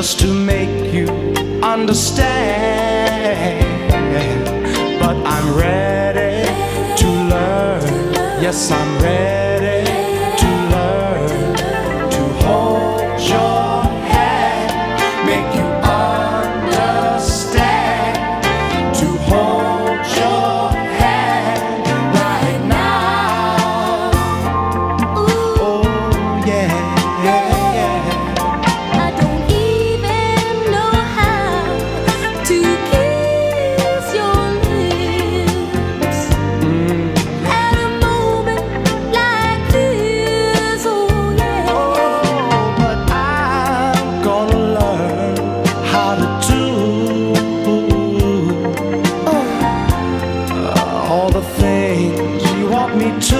just to make you understand. But I'm ready to learn. Yes, I'm ready to learn to hold your hand, make you understand, to hold your hand right now. Ooh. Oh yeah, yeah, yeah. I don't even know how to kiss your lips at a moment like this. Oh yeah. Oh, but I'm gonna learn how to do all the things you want me to.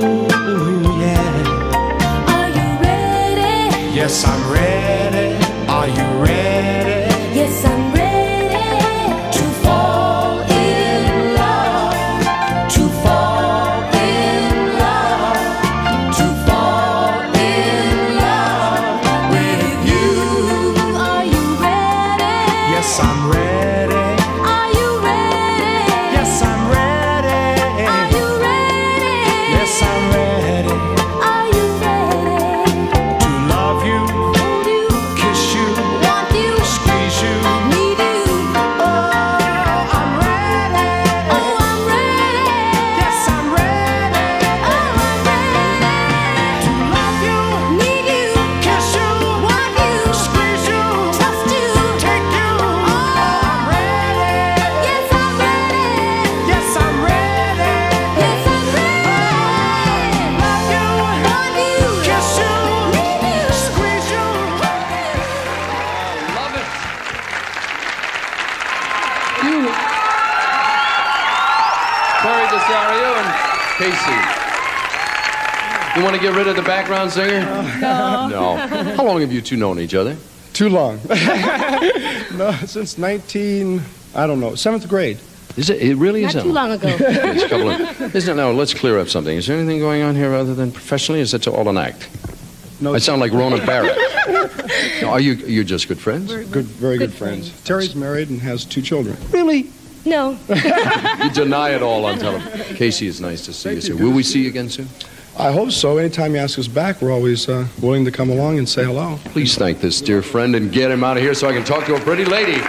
Yeah. Are you ready? Yes, I'm ready. Are you ready Yes, I'm ready to fall in love? To fall in love. To fall in love with you. Are you ready? Yes, I'm ready. Are you ready? Yes, I'm ready. Are you ready? Yes, I'm ready Are you ready? to love you, Hold you, kiss you, want you, squeeze you. need you. Oh, I'm ready. Oh, I'm ready. Yes, I'm ready Oh, I'm ready. to love you, Need you, kiss you, want you, squeeze you, trust you. take you. I'm ready. Yes, I'm ready. Yes, I'm ready. Yes, I'm ready. Love you, Want you, kiss you, need you, squeeze you. Love it. Teri, DeSario, and Casey. You want to get rid of the background singer? No. How long have you two known each other? Too long. No, since I don't know, 7th grade. Is it? It really Not is. too long ago. It's a couple of, isn't it? Now let's clear up something. Is there anything going on here other than professionally? Is that all an act? No, I sound like Rona Barrett. No, you're just good friends? very good friends. Terry's married and has 2 children. Really? No. You deny it all on television. Casey, it's nice to see you soon. Will we see you again soon? I hope so. Anytime you ask us back, we're always willing to come along and say hello. Please thank this dear friend and get him out of here so I can talk to a pretty lady.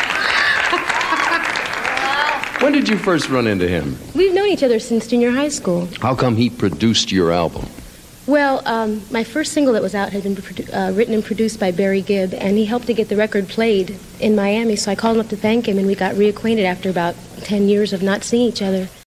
When did you first run into him? We've known each other since junior high school. How come he produced your album? Well, my first single that was out had been written and produced by Barry Gibb, and he helped to get the record played in Miami, so I called him up to thank him, and we got reacquainted after about 10 years of not seeing each other.